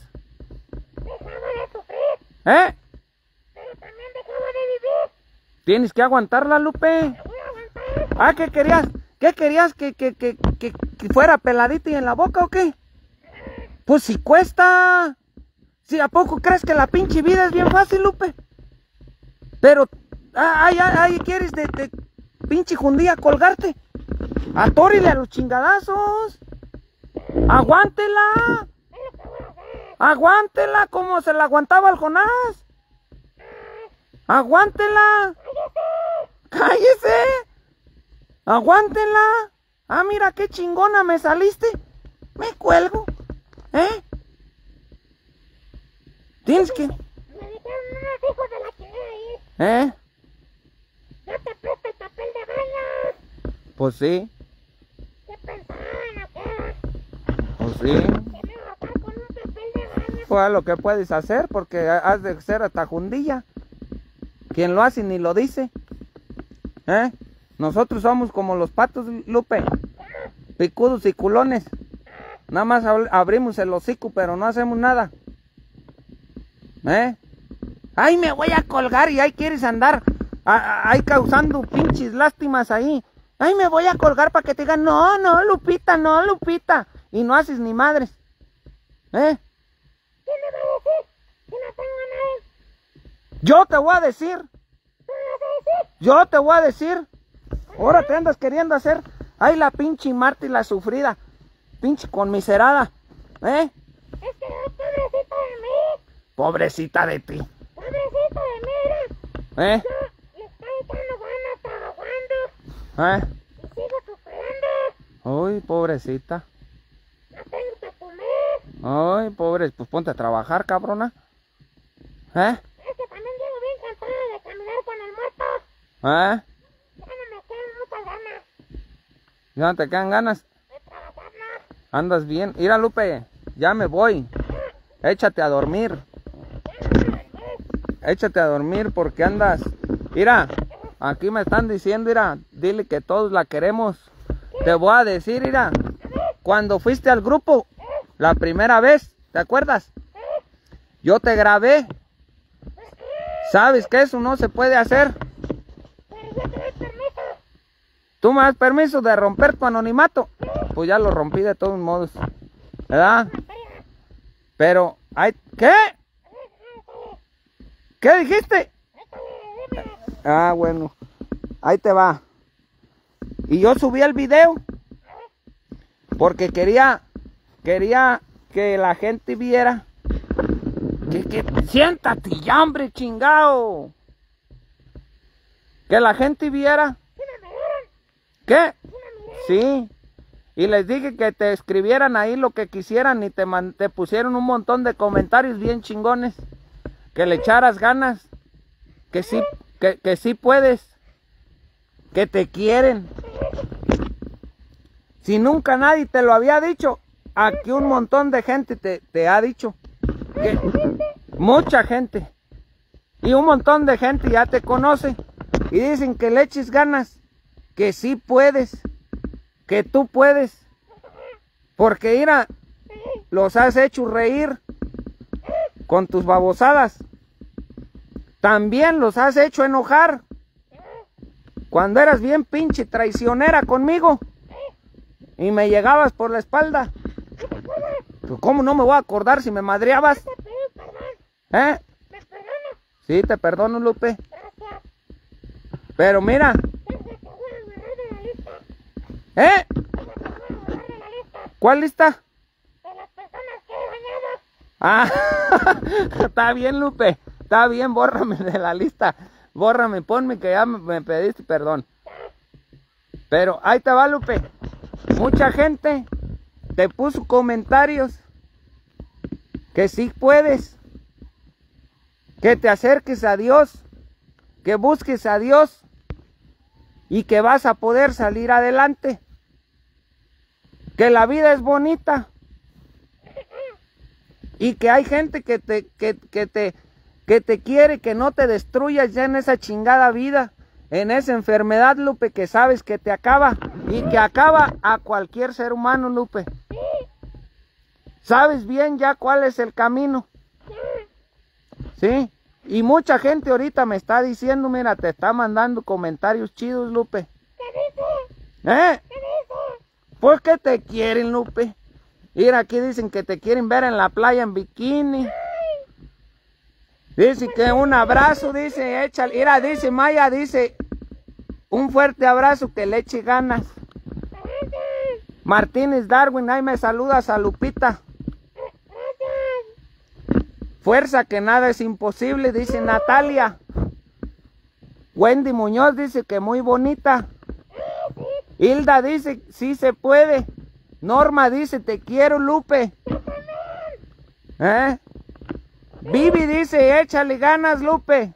¿Eh? Tienes que aguantarla, Lupe. Ah, ¿qué querías? ¿Qué querías? ¿Que fuera peladita y en la boca o qué? Pues si cuesta. Si a poco crees que la pinche vida es bien fácil, Lupe. Pero, ay, quieres de pinche jundía colgarte. Atórile a los chingadazos. Aguántela. Aguántela como se la aguantaba al Jonás. Aguántela. Cállese. Aguántela. Ah, mira qué chingona me saliste. Me cuelgo. ¿Eh? Tienes que... Me dijeron unos hijos de la chingada ahí. ¿Eh? No te prestes papel de baño. Pues sí. ¿Qué pensaban o qué? Pues sí. Que me iba a estar con un papel de baño. Pues lo que puedes hacer, porque has de ser hasta jundilla. Quien lo hace ni lo dice. ¿Eh? Nosotros somos como los patos, Lupe. Picudos y culones. Nada más abrimos el hocico, pero no hacemos nada. ¿Eh? Ay, me voy a colgar y ahí quieres andar ahí causando pinches lástimas ahí. Ay, me voy a colgar para que te digan, no, Lupita, no, Lupita. Y no haces ni madres. ¿Eh? ¿Qué me va a decir? Si no tengo nada. Yo te voy a decir. ¿Qué me vas a decir? Yo te voy a decir. Ahora te andas queriendo hacer. Ay, la pinche Marta y la sufrida. Pinche conmiserada. ¿Eh? Es que pobrecita de mí. Pobrecita de ti. Pobrecita de mí, mira. ¿Eh? Yo le estoy echando ganas trabajando. Y sigo sufriendo. Uy, pobrecita. No tengo que comer. Ay, pobre. Pues ponte a trabajar, cabrona. ¿Eh? Es que también llego bien cansada de caminar con el muerto. ¿Eh? Ya no me quedan muchas ganas ¿Ya no te quedan ganas? de trabajar más. Andas bien. Mira, Lupe, ya me voy. Échate a dormir. Échate a dormir porque andas... Mira, aquí me están diciendo, mira, dile que todos la queremos. Te voy a decir, mira, cuando fuiste al grupo, la primera vez, ¿te acuerdas? Yo te grabé. ¿Sabes que eso no se puede hacer? Pero yo te doy permiso. ¿Tú me das permiso de romper tu anonimato? Pues ya lo rompí de todos modos, ¿verdad? Pero, ¿qué? ¿Qué dijiste? Ah, bueno, ahí te va. Y yo subí el video porque quería que la gente viera que siéntate ya, hombre, chingao. Que la gente viera. ¿Qué? Sí. Y les dije que te escribieran ahí lo que quisieran y te pusieron un montón de comentarios bien chingones. Que le echaras ganas. Que sí puedes. Que te quieren. Si nunca nadie te lo había dicho, aquí un montón de gente te ha dicho. Que mucha gente. Y un montón de gente ya te conoce. Y dicen que le eches ganas. Que sí puedes. Que tú puedes. Porque mira, los has hecho reír con tus babosadas. También los has hecho enojar. Cuando eras bien pinche traicionera conmigo. Y me llegabas por la espalda. Pues, ¿cómo no me voy a acordar si me madreabas? ¿Eh? ¿Me perdonas? Sí, te perdono, Lupe. Gracias. Pero mira. Te voy a borrar de la lista. ¿Eh? Te voy a borrar de la lista. ¿Cuál lista? De las personas que he dañado. Ah, está bien, Lupe. Está bien, bórrame de la lista. Bórrame, ponme que ya me pediste perdón. Pero ahí te va, Lupe. Mucha gente te puso comentarios que sí puedes, que te acerques a Dios, que busques a Dios y que vas a poder salir adelante, que la vida es bonita y que hay gente que que te quiere que no te destruyas ya en esa chingada vida, en esa enfermedad, Lupe, que sabes que te acaba y que acaba a cualquier ser humano, Lupe. Sabes bien ya cuál es el camino. Sí, y mucha gente ahorita me está diciendo, mira, te está mandando comentarios chidos, Lupe. ¿Qué dice? ¿Eh? Pues que te quieren, Lupe. Mira, aquí dicen que te quieren ver en la playa en bikini. Dice que un abrazo, dice, échale. Mira, dice Maya, dice, un fuerte abrazo, que le eche ganas. Martínez Darwin, ahí me saludas a Lupita. Fuerza, que nada es imposible, dice Natalia. Wendy Muñoz dice que muy bonita. Hilda dice, sí se puede. Norma dice, te quiero, Lupe. ¿Eh? Vivi dice, échale ganas, Lupe.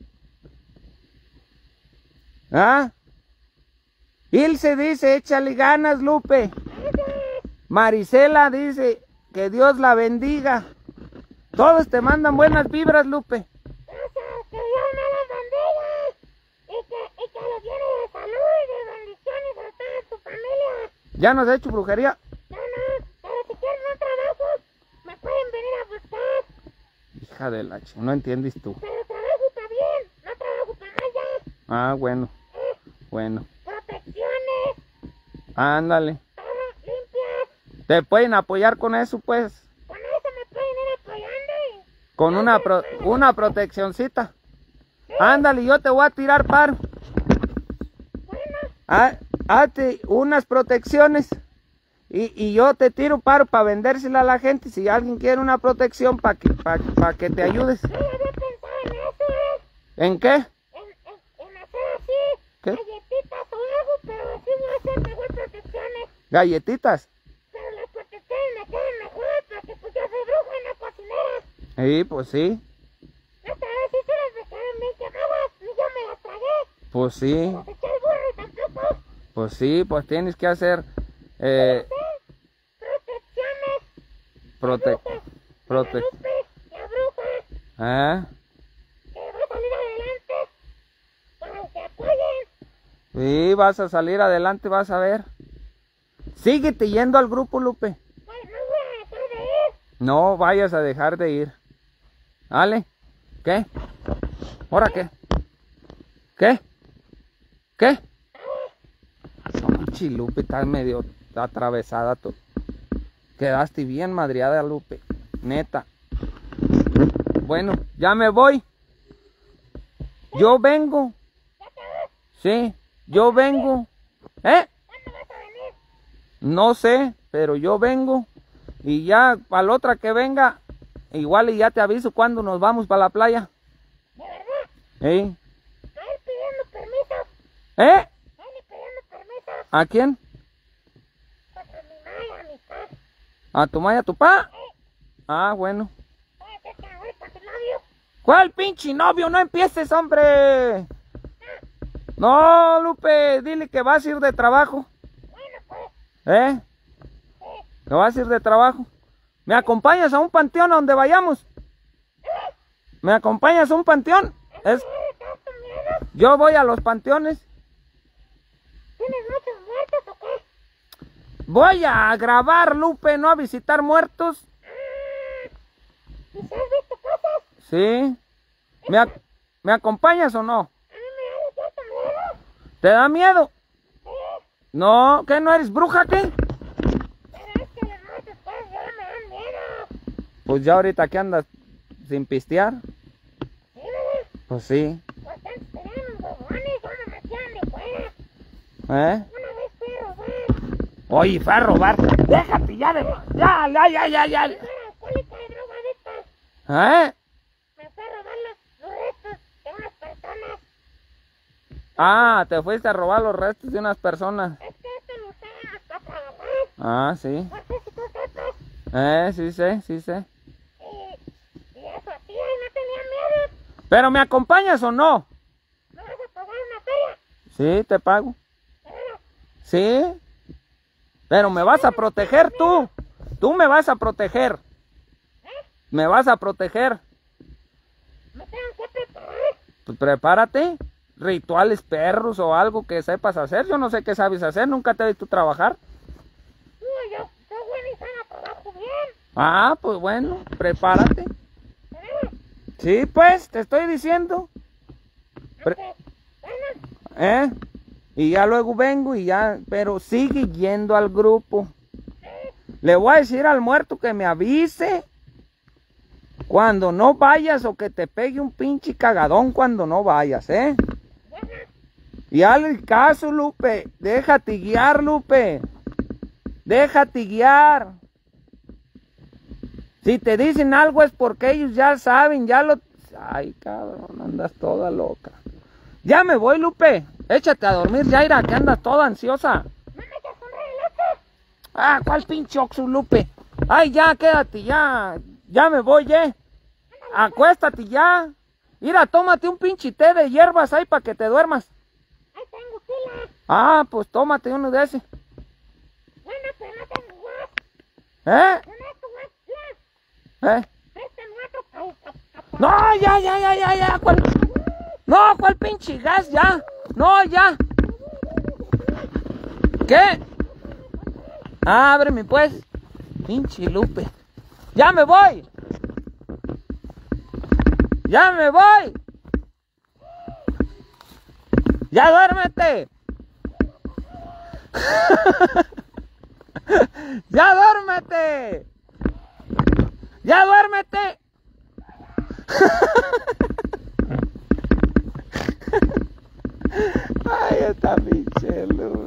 ¿Ah? Ilse dice, échale ganas, Lupe. Marisela dice, que Dios la bendiga. Todos te mandan buenas vibras, Lupe. Que Dios me los bendiga y que los llene de salud y de bendiciones a toda tu familia. ¿Ya nos has hecho brujería? No, pero si quieren un trabajo, me pueden venir a buscar. Hija de la no entiendes tú. Pero trabajo para bien, no trabajo para allá. Ah, bueno. Bueno. Protecciones. Ándale. Todo limpias. ¿Te pueden apoyar con eso, pues? Con eso me pueden ir apoyando. Con una proteccioncita. Ándale, yo te voy a tirar paro. Bueno. Hazte unas protecciones y yo te tiro paro para vendérsela a la gente. Si alguien quiere una protección para que te ayudes. Yo había pensado en eso, ¿En qué? en hacer así. ¿Qué? Galletitas o algo, pero así voy a hacer mejor protecciones. Galletitas. Pero las protecciones me quedan mejor porque pues yo soy bruja y no cocinera. Sí, pues sí. Esta vez sí se las dejaron bien quemadas y yo me las tragué. Pues sí. Las eché al burro y tampoco. Pues sí, pues tienes que hacer Protecciones. La Lupe, la bruja, que va a salir adelante para que apoyen. Sí, vas a salir adelante, vas a ver. Síguete yendo al grupo, Lupe. No voy a dejar de ir. No vayas a dejar de ir. ¿Vale? ¿Qué? ¿Ahora qué? ¿Qué? ¿Qué? Ay, Lupe, estás medio atravesada tú. Quedaste bien madreada, Lupe. Neta. Bueno, ya me voy. Yo vengo. Sí, yo vengo. ¿Eh? ¿Cuándo vas a venir? No sé, pero yo vengo. Y ya, para la otra que venga, igual y ya te aviso cuando nos vamos para la playa. ¿De verdad? ¿Eh? A él pidiendo permiso. ¿Eh? A él pidiendo permiso. ¿A quién? Pues a mi madre, a mi padre. ¿A tu maya, a tu pa? Ah, bueno. Oye, que voy para tu novio. ¿Cuál pinche novio? No empieces, hombre. No, Lupe, dile que vas a ir de trabajo. Bueno, pues. ¿Eh? ¿Que vas a ir de trabajo? ¿Me acompañas a un panteón a donde vayamos? ¿Me acompañas a un panteón? ¿Estás con miedo? Yo voy a los panteones. ¿Tienes muchos muertos o qué? Voy a grabar, Lupe, no a visitar muertos. ¿Y si has visto cosas? Sí. ¿Me acompañas o no? A mí me da cierto miedo. ¿Te da miedo? Sí. No, ¿qué no eres bruja, qué? Pero es que los muertos pues ya me dan miedo. Pues ya ahorita que andas sin pistear. Sí, ¿verdad? Pues sí. Pues antes tenían bobones, yo me metían de fuera. ¿Eh? Una vez fui a robar. Oye, fue a robar. Déjate ya de... Ya. Yo era alcohólica y drogadicta. ¿Eh? Me fui a robar los restos de unas personas. Ah, te fuiste a robar los restos de unas personas. Es que esto lo usaban hasta trabajar. Ah, sí. No sé si tú sepas. Sí sé, sí sé. Y eso hacía y no tenía miedo. ¿Pero me acompañas o no? ¿No vas a pagar una feria? Sí, te pago. Pero, Sí. Pero me vas a proteger tú. Tú me vas a proteger. Me vas a proteger. ¿me Pues prepárate. Rituales perros o algo que sepas hacer. Yo no sé qué sabes hacer. Nunca te he visto trabajar. No, yo bueno y sana trabajo bien. Ah, pues bueno, prepárate. Sí, pues, te estoy diciendo. Bueno, Y ya luego vengo y ya, pero sigue yendo al grupo. Le voy a decir al muerto que me avise cuando no vayas o que te pegue un pinche cagadón cuando no vayas, Y hazle el caso, Lupe. Déjate guiar, Lupe. Déjate guiar. Si te dicen algo es porque ellos ya saben, ya lo... Ay, cabrón, andas toda loca. Ya me voy, Lupe. Échate a dormir, Yaira, que andas toda ansiosa. Ah, ¿cuál pinche Oxxo, Lupe? Ay, ya, quédate, ya. Ya me voy, Acuéstate ya. Mira, tómate un pinche té de hierbas ahí para que te duermas. ahí tengo pila. Ah, pues tómate uno de ese. Bueno, pero no tengo gas. No tengo gas, ya. Préstame otro. No, ya. ¿Cuál? No, ¿cuál pinche gas? Ya. No, ya. ¿Qué? Ábreme, pues. Pinche Lupe. ¡Ya me voy! ¡Ya me voy! ¡Ya duérmete! ¡Ya duérmete! ¡Ya duérmete! Ay, esta pinche Lupe.